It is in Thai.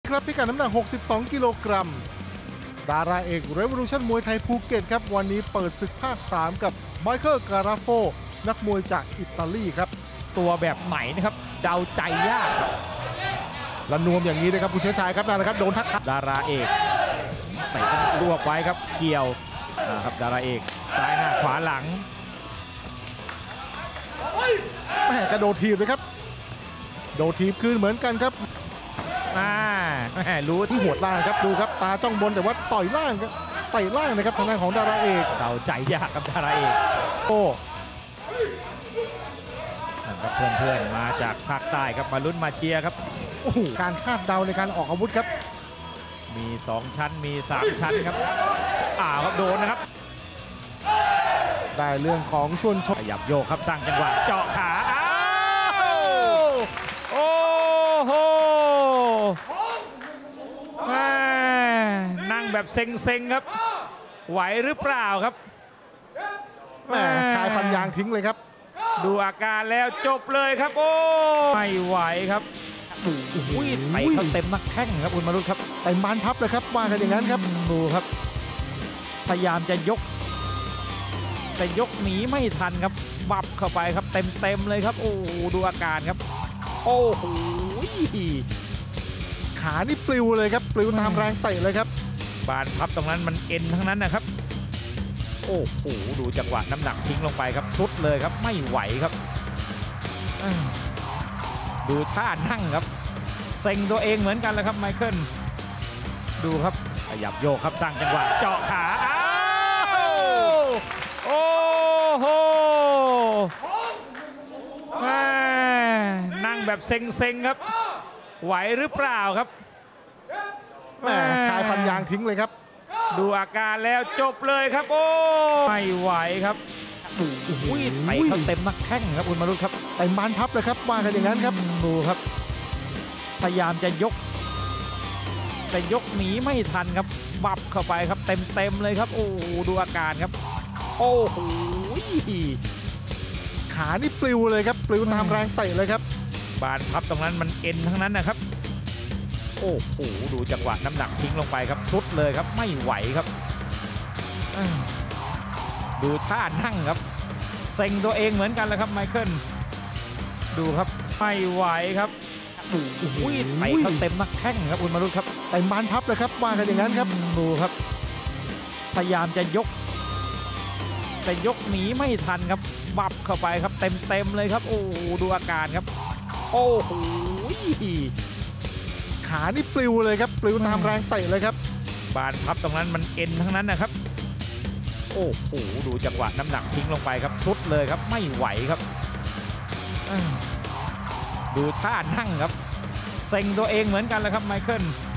ครับพิกัดน้ำหนัก62 กิโลกรัมดาราเอก Revolution มวยไทยภูเก็ตครับวันนี้เปิดศึกภาค 3 กับไมเคิลการาโฟนักมวยจากอิตาลีครับตัวแบบไหนนะครับเดาใจยากและนวมอย่างนี้นะครับผู้เชี่ยวชาญครับนั่นนะครับโดนทักดาราเอกเตะรวบไว้ครับเกี่ยวครับดาราเอกซ้ายหน้าขวาหลังแม่กระโดดทีบเลยครับโดดทีบคืนเหมือนกันครับรู้ที่หัวล่างครับดูครับตาจ้องบนแต่ว่าต่อยล่างครับเตะล่างนะครับทางด้านของดาราเอกเดาใจยากกับดาราเอกโอ้ครับเพื่อนๆมาจากภาคใต้ครับมาลุ้นมาเชียร์ครับโอ้โหการคาดเดาในการออกอาวุธครับมี2ชั้นมี3ชั้นครับครับโดนนะครับได้เรื่องของชวนชกขยับโยกครับสร้างจังหวะเจาะขาโอ้โหนั่งแบบเซ็งๆครับไหวหรือเปล่าครับแม่คายฟันยางทิ้งเลยครับดูอาการแล้วจบเลยครับโอ้ไม่ไหวครับไปเขาเต็มนักแข้งครับคุณมารุตครับเต็มบานพับเลยครับว่ากันอย่างนั้นครับดูครับพยายามจะยกแต่ยกหนีไม่ทันครับบับเข้าไปครับเต็มเลยครับโอ้ดูอาการครับโอ้โหขานี่ปลิวเลยครับปลิวตามแรงเตะเลยครับบานพับตรงนั้นมันเอ็นทั้งนั้นนะครับโอ้โหดูจังหวะน้ำหนักทิ้งลงไปครับสุดเลยครับไม่ไหวครับดูท่านั่งครับเซ็งตัวเองเหมือนกันเลยครับไมเคิลดูครับขยับโยกครับสร้างจังหวะเจาะขาโอ้โหนั่งแบบเซ็งครับไหวหรือเปล่าครับแม่คายฟันยางทิ้งเลยครับดูอาการแล้วจบเลยครับโอ้ไม่ไหวครับไปเขาเต็มนักแข้งครับคุณมารุตครับเต็มบานพับเลยครับว่ากันอย่างนั้นครับดูครับพยายามจะยกแต่ยกหนีไม่ทันครับบับเข้าไปครับเต็มเลยครับโอ้ดูอาการครับโอ้โหขานี่ปลิวเลยครับปลิวตามแรงเตะเลยครับบานพับตรงนั้นมันเอ็นทั้งนั้นนะครับโอ้โหดูจังหวะน้ำหนักทิ้งลงไปครับสุดเลยครับไม่ไหวครับดูท่านั่งครับเซ็งตัวเองเหมือนกันเลยครับไมเคิลดูครับไม่ไหวครับไปเขาเต็มนักแข้งครับคุณมารุตครับเต็มบานพับเลยครับว่ากันอย่างนั้นครับดูครับพยายามจะยกแต่ยกหนีไม่ทันครับบับเข้าไปครับเต็มเลยครับโอ้ดูอาการครับโอ้โหขานี่ปลิวเลยครับปลิวตามแรงเตะเลยครับบานพับตรงนั้นมันเอ็นทั้งนั้นนะครับโอ้โหดูจังหวะน้ำหนักทิ้งลงไปครับสุดเลยครับไม่ไหวครับดูท่านั่งครับเซ็งตัวเองเหมือนกันเลยครับไมเคิล